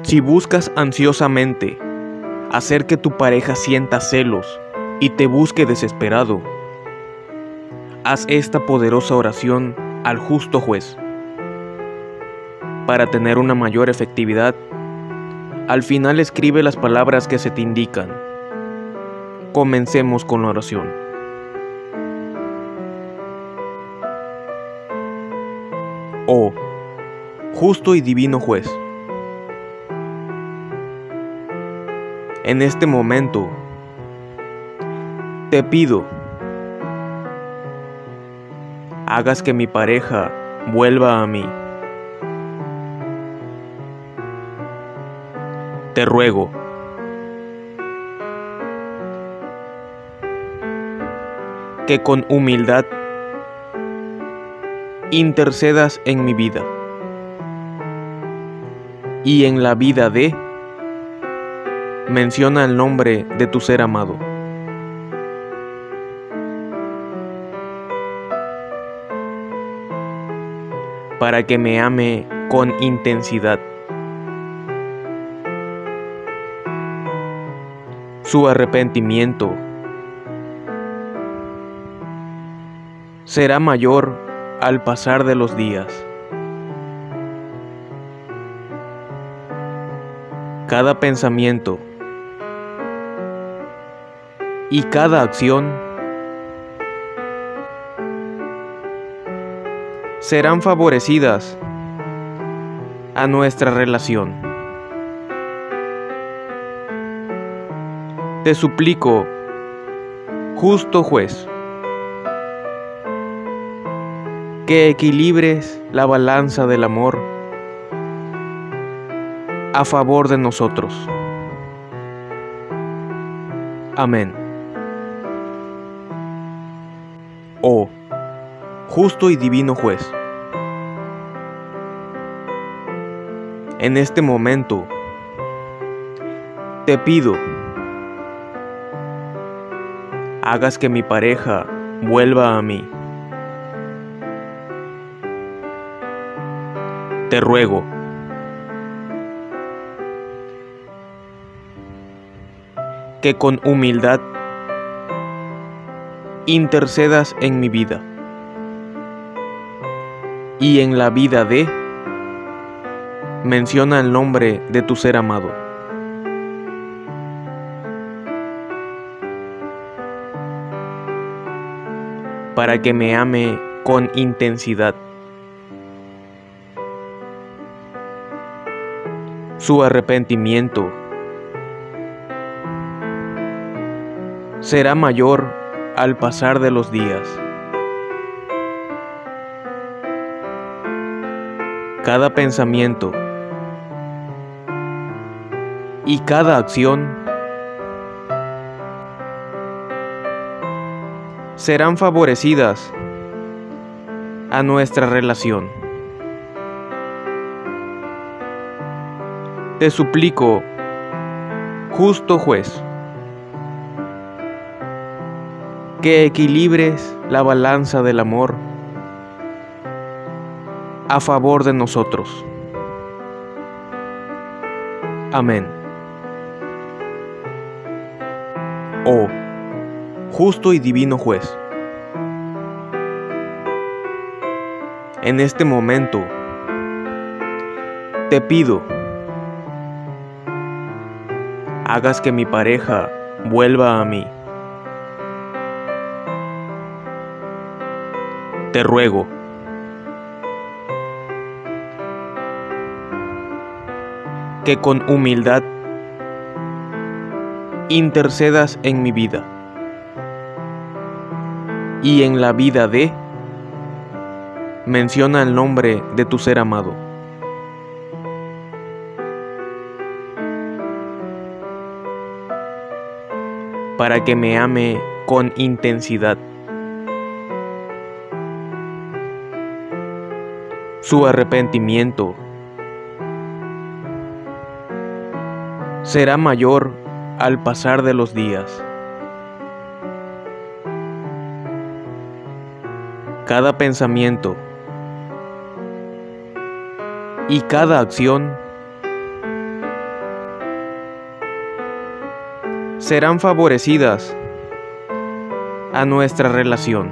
Si buscas ansiosamente hacer que tu pareja sienta celos y te busque desesperado, haz esta poderosa oración al justo juez. Para tener una mayor efectividad, al final escribe las palabras que se te indican. Comencemos con la oración. Oh, justo y divino juez, en este momento te pido, hagas que mi pareja vuelva a mí. Te ruego que con humildad intercedas en mi vida y en la vida de, menciona el nombre de tu ser amado. Para que me ame con intensidad. Su arrepentimiento será mayor al pasar de los días. Cada pensamiento y cada acción serán favorecidas a nuestra relación. Te suplico, justo juez, que equilibres la balanza del amor a favor de nosotros. Amén. Oh, justo y divino juez, en este momento te pido, hagas que mi pareja vuelva a mí. Te ruego que con humildad intercedas en mi vida y en la vida de, menciona el nombre de tu ser amado. Para que me ame con intensidad. Su arrepentimiento será mayor al pasar de los días. Cada pensamiento y cada acción serán favorecidas a nuestra relación. Te suplico, justo juez, que equilibres la balanza del amor a favor de nosotros. Amén. Oh, justo y divino juez, en este momento te pido, hagas que mi pareja vuelva a mí. Te ruego que con humildad intercedas en mi vida y en la vida de, menciona el nombre de tu ser amado. Para que me ame con intensidad. Su arrepentimiento será mayor al pasar de los días. Cada pensamiento y cada acción serán favorecidas a nuestra relación.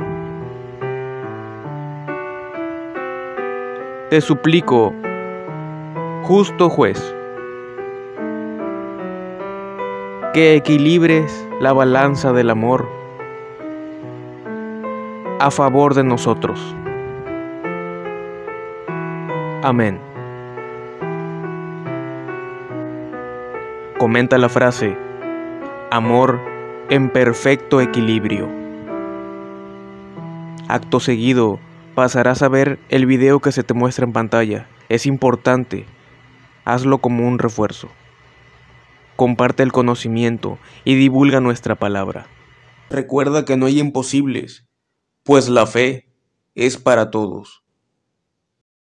Te suplico, justo juez, que equilibres la balanza del amor a favor de nosotros. Amén. Comenta la frase: amor en perfecto equilibrio. Acto seguido, pasarás a ver el video que se te muestra en pantalla. Es importante, hazlo como un refuerzo. Comparte el conocimiento y divulga nuestra palabra. Recuerda que no hay imposibles, pues la fe es para todos.